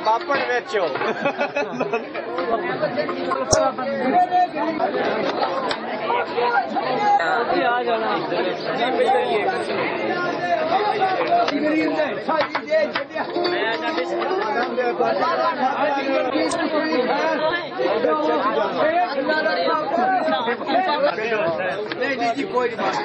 पापड़ बेचो आ जाना नहीं कोई बात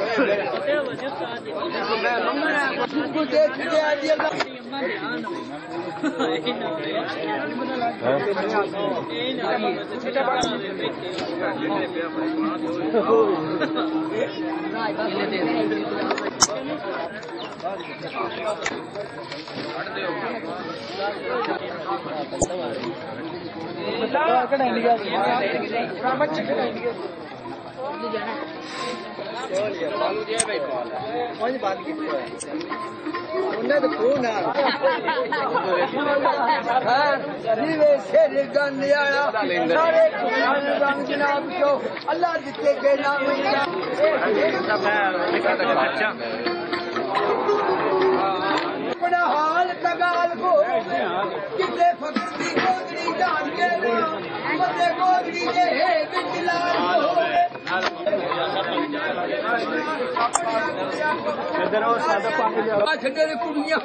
अल्लाह जितने के नाम बड़ा हाल तगाल को कितने फकर की गोदरी जान के मते गोदरी के है बिजलाल इधर और सादा पानी ले आ छड़े कुड़ियां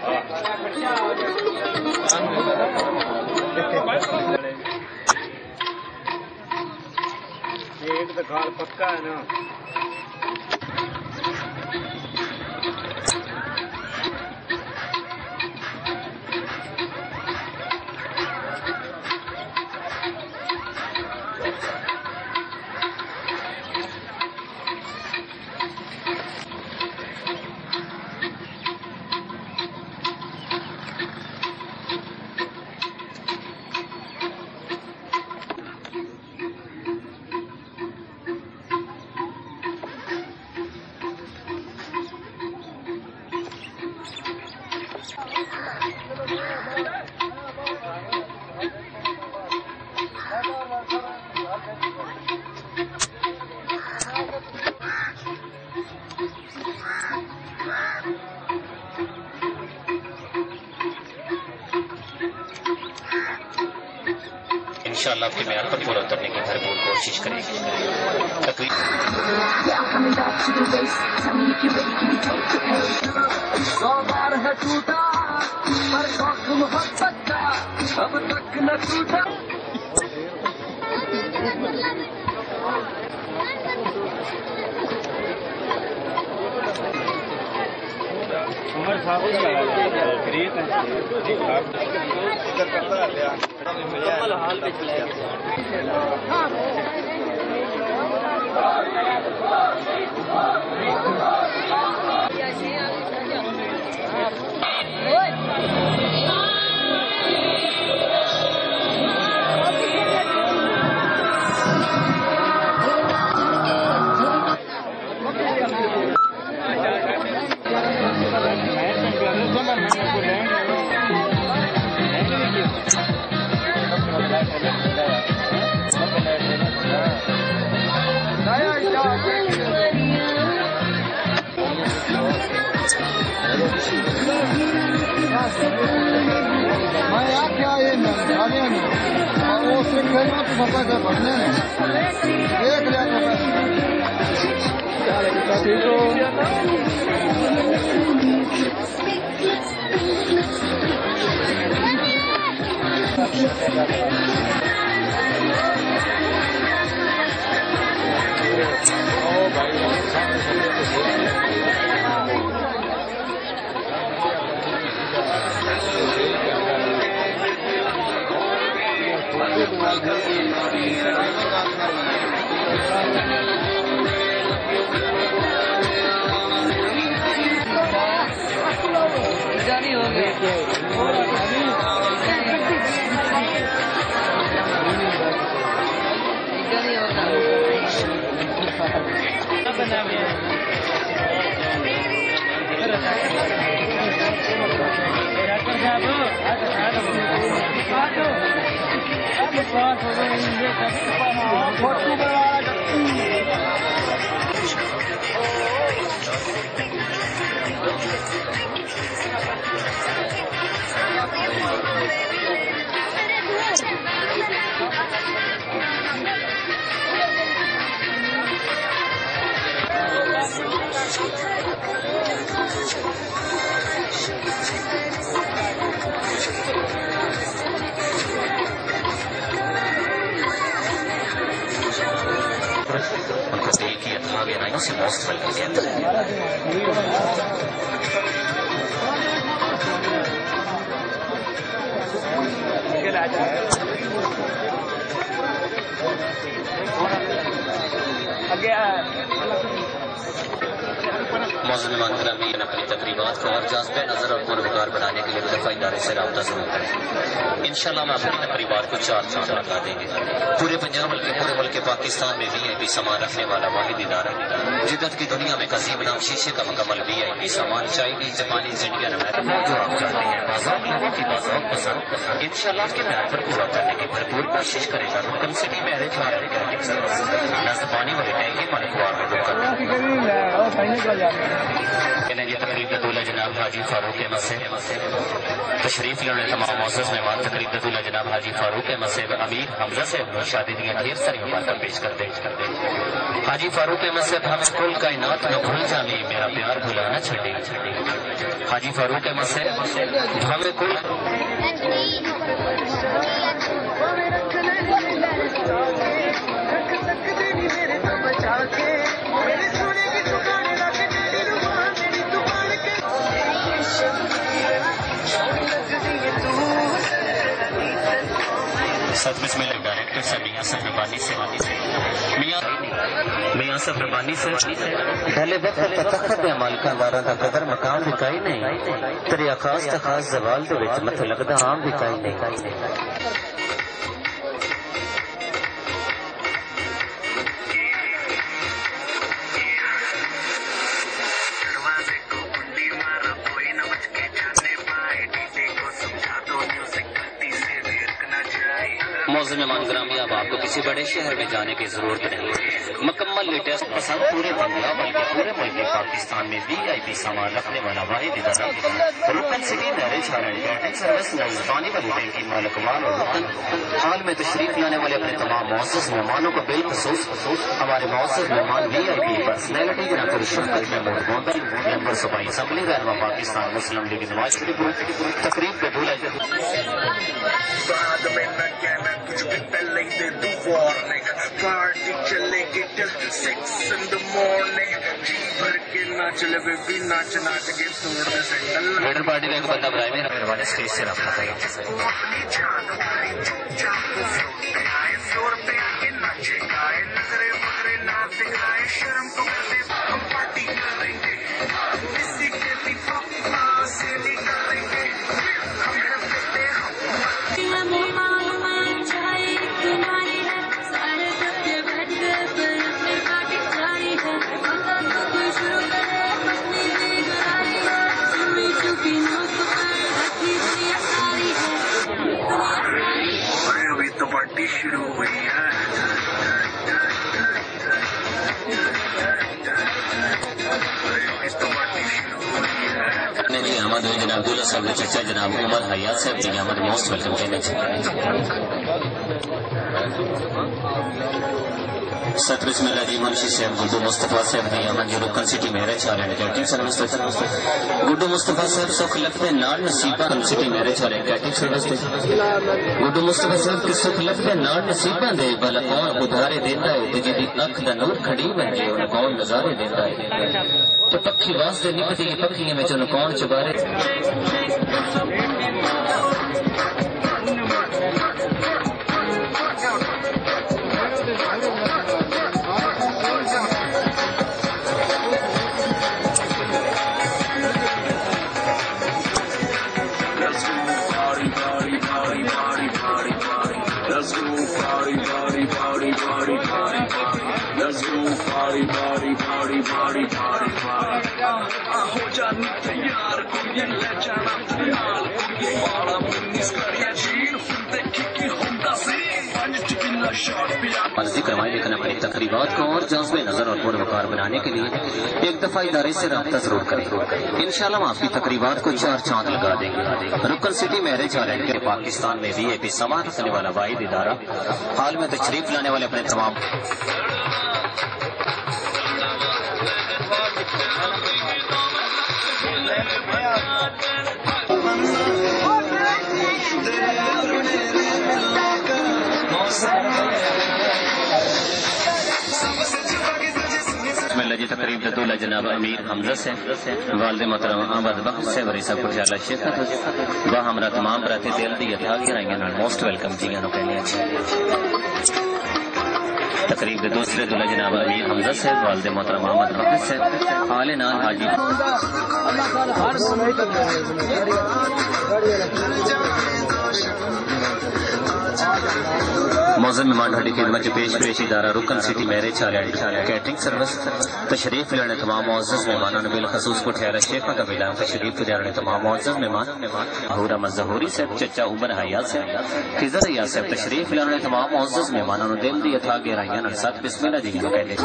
एक तो खाल पक्का है ना इंशाअल्लाह आपके बयान पर पूरा उतरने की भरपूर कोशिश करेंगे। अब तक न टूटा उमर साहब हाल पे मैं क्या ये खाने में और वो सिर्फ खेलना तो सबका घर भरने में 1 लाख जानी हो गए मेहमानों से मोस्ट वेलकम मौजूद मेहमान ग्रामी अपनी तकरीबात को और जाज़बे नज़र और पुरवकार बनाने के लिए दफ़ा इदारे से रब्ता जरूर करें। इंशाल्लाह हम अपनी तकरीबात को 4 चांद लगा देंगे। पूरे पंजाब बल्कि पूरे मुल्क पाकिस्तान में VIP सामान रखने वाला वाहिद इदारा, जिद्दत की दुनिया में कसीम नाम शीशे का मुकम्मल VIP सामान, चाइनीज, जापानीज, इंडियन, अमेरिकन, जो आप चाहते हैं बाज़ार लोगों की बाज़ार पसंद इंशाल्लाह के मैार पर पूरा करने की भरपूर कोशिश करेगा। रुकन सिटी मैरिज नजबानी वाले टैंकी पर तकरीब दूल्हा जनाब हाजी फारूक अहमद से तशरीफ लेने तमाम मौजूद मेहमान तकरीब दूल्हा जनाब हाजी फारूक अहमद से अमीर हमजा से शादी दी ढेर सारी मुबारक पेश कर दे। हाजी फारूक अहमद से हम कुल कायनात में भूल जाने मेरा प्यार भुलाना छड़े। हाजी फारूक अहमद से हमें कुल सच में डायरेक्टर से मियां सफरबानी से मियां सफरबानी से पहले वक्त तखत अमल का दारा का कदर मकाम विकाई नहीं तेरे आखास तखास जवाल दे विच मत लगदा आम विकाई नहीं। मौजूद मेहमान ग्रामी अब आपको किसी बड़े शहर में जाने की जरूरत नहीं। मुकम्मल लेटेस्ट पसंद पूरे पंजाब बल्कि पूरे मुल्क पाकिस्तान में VIP सामान रखने वाला वाहिद इदारा Rukan city marriage hall and catering service नजबानी वाली बैंक की मालिकवान और रुकन हाल में तशरीफ लाने वाले अपने तमाम मौजूद मेहमानों को बिलखसूस हमारे मौजूद मेहमान VIP पर्सनैलिटी जनाब रिश्वत महमूद गोंदल मेंबर सूबाई असम्बली रहनुमा पाकिस्तान मुस्लिम लीग नवाज शरीफ तकरीब के दूल्हा कुछ भी पहले दे दो वार्निंग पार्टी चलेगी till 6 in the morning जी भर के नाच ले बेबी नाच नाच के तोड़ दे सैंडल लीडर पार्टी का एक बंदा बुलाए मेरे वाले स्टेज से रखा था अपनी जान भाई चुपचाप फ्लोटे आए फ्लोर पे आके नाचे गाए नजरे मगरे ना दिखाए शर्म को करते हम पार्टी करेंगे किसी के भी पापा से निकालेंगे पार्टी शुरू हुई है। जी अहमद जनाब दूल्हा साहब ने चचा जनाब उमर हयात साहब जी अहमद मोस्ट वेलकम कहना सत्र बिस्मिल्लाह जी मुंशी साहब गुड्डू मुस्तफा साहब जी अहमद जो Rukan city marriage hall and catering service Guddu Mustafa साहब सुख लगते नाल नसीबा city marriage hall and catering service Guddu Mustafa साहब की सुख लगते नाल नसीबा दे भला कौन उधारे देता है ते जिहदी अख दा नूर खड़ी बने उन्हें कौन नजारे देता है तो पक्षी वास्ते निकलती पक्षियों में उन्हें कौन चुबारे हो जानी तैयार कुड़ियां ले जाना फिलहाल कुड़ियां वाला मुन्नीस करिया जीन फिर देखी कि होंदा सी मर्जी करवाएं लेकिन अपनी तकरीबात को और जाज़बे नजर और पुरवकार बनाने के लिए एक दफा इदारे से रब्ता जरूर करें। इंशाल्लाह हम आपकी तकरीबात को 4 चांद लगा देंगे। Rukan city marriage hall and Pakistan में VIP सामान रखने वाला वाहिद इदारा हाल में तशरीफ लाने वाले अपने तमाम तकरीब दूल्हा जनाब अमीर हमजा से वालिद मोहतरम अहमद बख्श से वरीसा खुशाला शेख व हमरा तमाम बराती दिल दी अथा गिराइयां नाल मोस्ट वेलकम जियां नु कहने अच्छे तकरीब के दूसरे दूल्हा जनाब अमीर हमजा से वालिद मोहतरम अहमद बख्श से आले नाल हाजी मौजूद मेहमान हड्डी खिदमत पेश इदारा Rukan city marriage catering service तशरीफ लेने तमाम मौजूद मेहमानों ने बिलखसूस को ठहरा शेखा का मिला तशरीफ लेने तमाम मौजूद मेहमान अहूरा मजहूरी से चचा उमर हया से खिजर हया से तशरीफ लेने तमाम मौजूद मेहमानों ने दिल दी अथा गहराइयां नाल साथ बिस्मिल्लाह जी कहते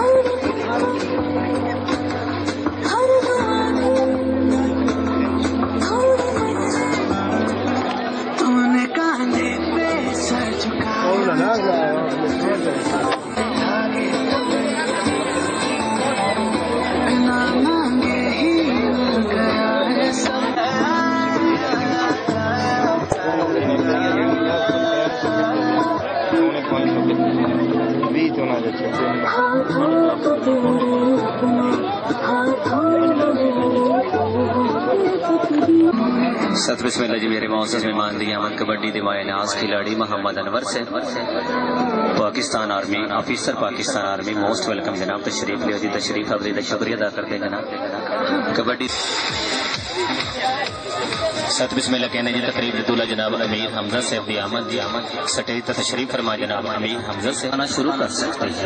सत बिस्मिल्लाह जी मेरे मौजूद मेहमान दी आमद कबड्डी दिवाए नाज खिलाड़ी मोहम्मद अनवर से Pakistan army officer Pakistan army most welcome जनाब तशरीफ लियो जी तशरीफ अवरी का शुक्रिया अदा करते हैं जनाब कबड्डी सत बिस्मिल्लाह कहने जी तकरीब दूल्हा जनाब अमीर हमजा से अब्दी आमद स्टेज पर तशरीफ फरमा जनाब अमीर हमजा से आना शुरू कर सकते हैं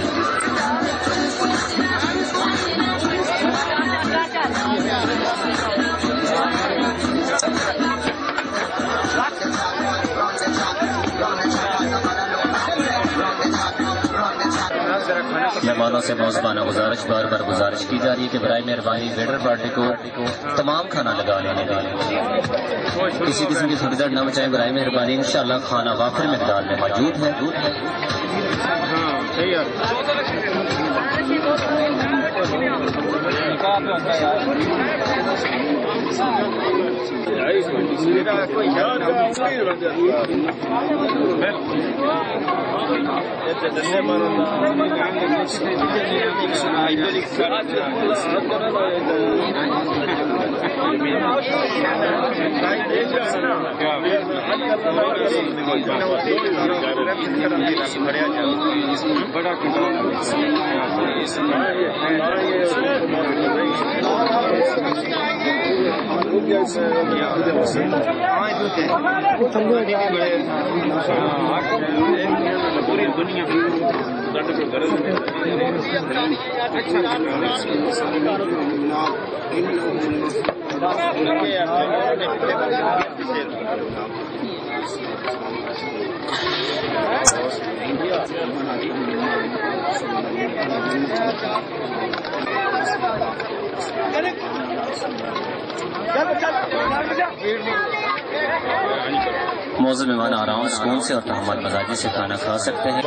मेहमानों से मौजूदाना गुजारिश बार बार गुजारिश की जा रही है कि बराए मेहरबानी वेटर पार्टी को तमाम खाना लगा लेने दें किसी किस्म की थोड़ी देर न बचाएं बराए मेहरबानी इंशाल्लाह खाना वाफिर मिकदार में मौजूद है पूरी दुनिया मौजूद मेहमान आराम सुकून से और तहम्मुल मजाजी से खाना खा सकते हैं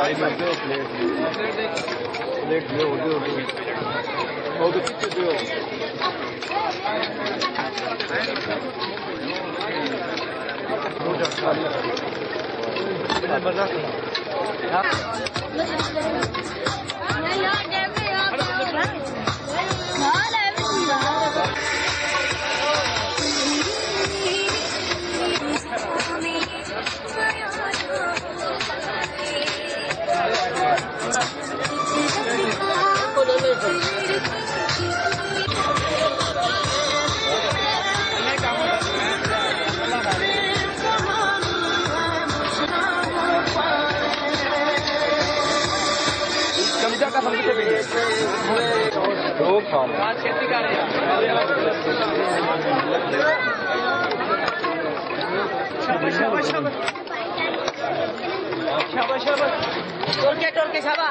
टोर के शाबा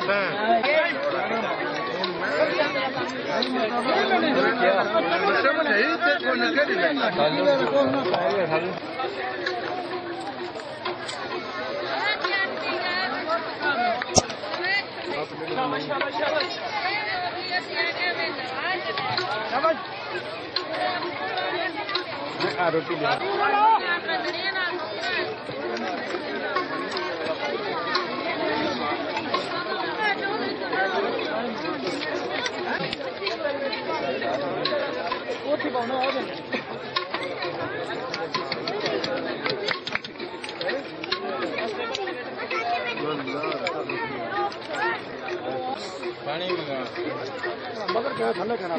मगर क्या ठंडा खाना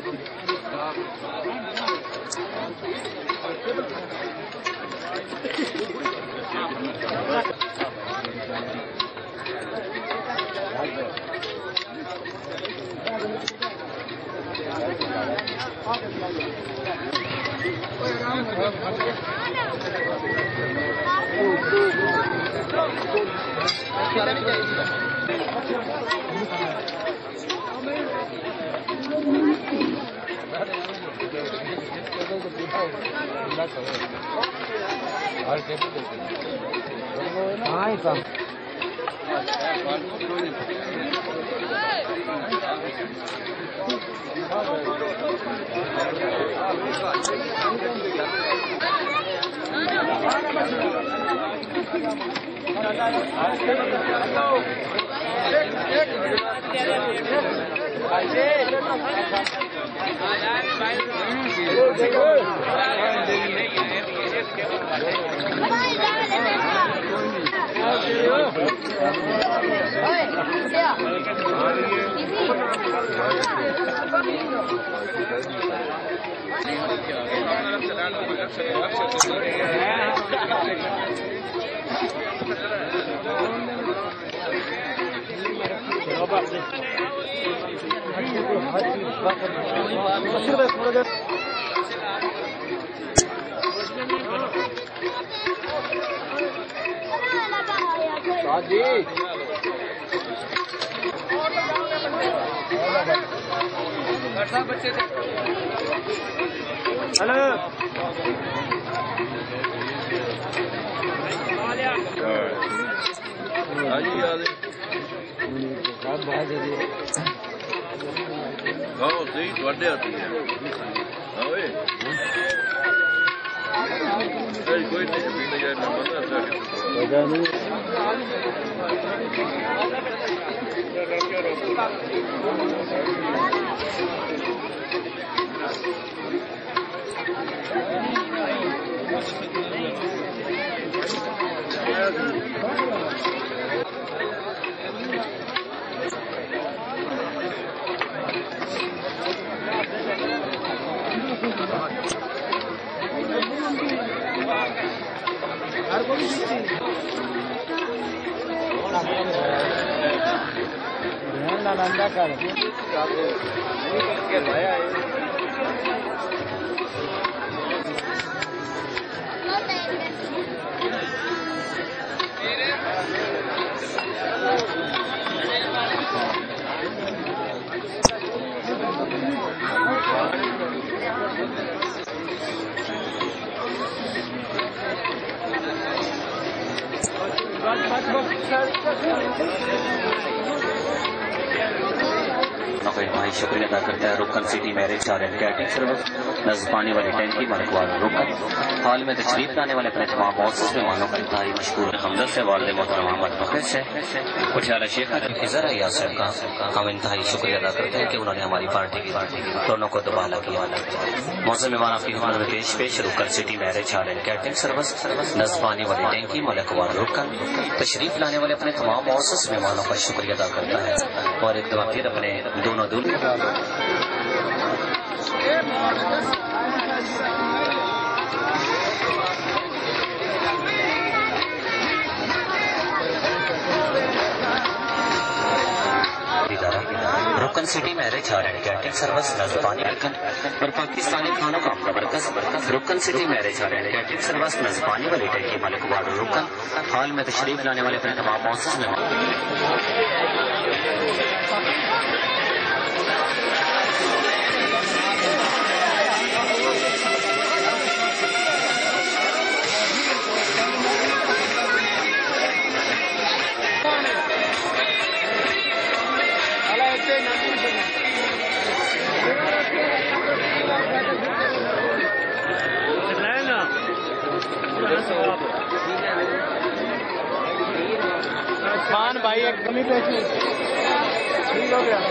भाई शुक्रिया अदा करता है रुकन सिटी मैरिज और कैटरिंग सर्विस नजर पाने वाली टैंकी मलकवाल रुकन हाल में तशरीफ लाने वाले अपने तमाम मौसस मेहमानों का इंतहाई मशहूर हमदर्द से वालिद मोहतरम अहमद मुखिर से कुठियाला शेख खिजर यासर का हम इंतहाई शुक्रिया अदा करते हैं कि उन्होंने हमारी पार्टी दोनों को दुबाला किया। मौसम मेहमान आपकी खिदमत में पेश Rukan city marriage hall and catering service नजर पाने वाली टैंकी मलकवाल रुकन तशरीफ लाने वाले अपने तमाम मौसस मेहमानों का शुक्रिया अदा करता है और एक दफा फिर अपने दोनों दूल्हे Rukan Rukan city marriage hall and catering service नजबानी और पाकिस्तानी खानों का मरकज Rukan city marriage hall and catering service नजबानी वाली टैंकी मलिक वार्ड रुकन हॉल में तशरीफ लाने वाले अपने तमाम मौसम में खान भाई एक कमी पैसे ठीक हो गया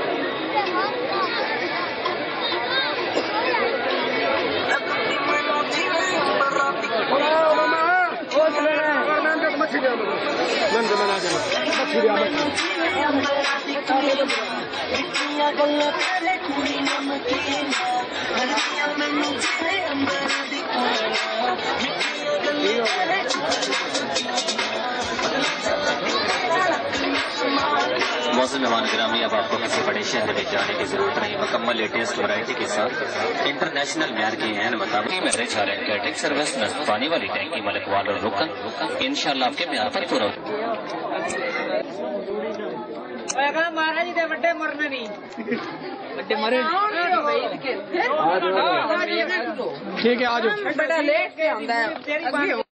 मौसम मेहमान ग्रामी अब आपको किसी बड़े शहर में जाने की जरूरत नहीं मुकम्मल लेटेस्ट वैरायटी के साथ इंटरनेशनल मैर के एन मुताबिक marriage hall and catering service पानी वाली टैंकी मलिक वार्ड रुकन इंशाल्लाह आपके म्यार पर पूरा महाराज जी बड़े मरने नहीं बड़े मरे ठीक है आज बड़ा लेट के आंदा है